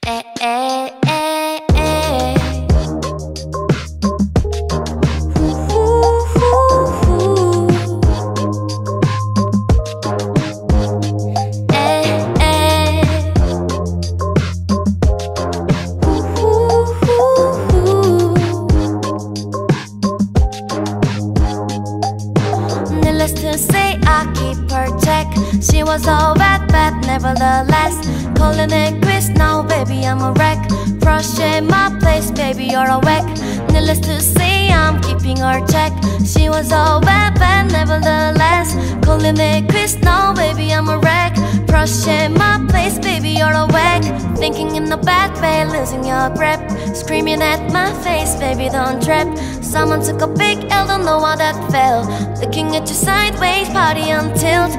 Eh, eh, eh, eh. Ooh, ooh, ooh, ooh. Eh, eh. Ooh, ooh, ooh. Needless to say, I keep her check. She was all bad, nevertheless. Calling it quits now, baby, I'm a wreck. Frustrating my place, baby, you're a wreck. Needless to say, I'm keeping her check. She was all bad, nevertheless. Calling it quits now, baby, I'm a wreck. Frustrating my place, baby, you're a wreck. Thinking in a bad way, losing your grip. Screaming at my face, baby, don't trip. Someone took a big L, don't know how that felt. Looking at you sideways, party on tilt.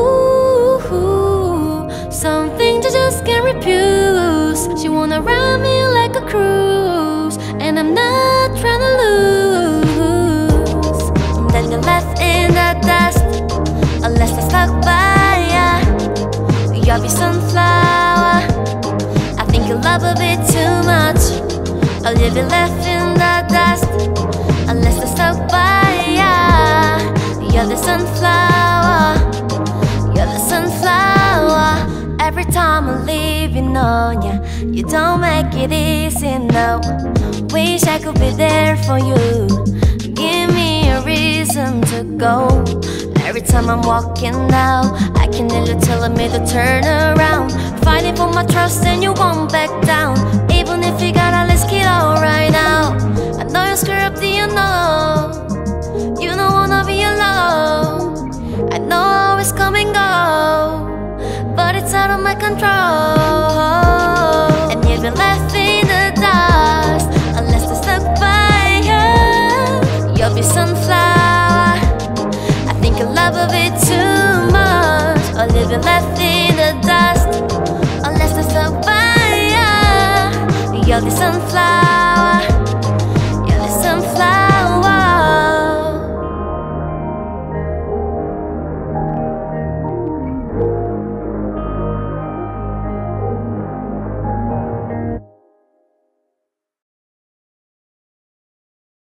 Ooh, something you just can't refuse. She wanna ride me like a cruise, and I'm not trying to lose. And then you left in the dust, unless I stuck by ya. You're the sunflower. I think you love a bit too much. I'll leave you left in the dust, unless I stuck by ya. You're the sunflower. You're the sunflower. Every time I leave, you know, yeah, you don't make it easy, no. Wish I could be there for you. Give me a reason to go. Every time I'm walking out, I can hear you telling me to turn around. Fighting for my trust and you won't back down. Even if you gotta risk it all right now. I know you're scared of the unknown. You don't wanna be alone. I know I always come and go, but it's out of my control. And you've been left in the dust, unless I stuck by you. You'll be sunflower. I think you love a bit too much. Or leave you left in the dust, unless I stuck by you. You're the sunflower.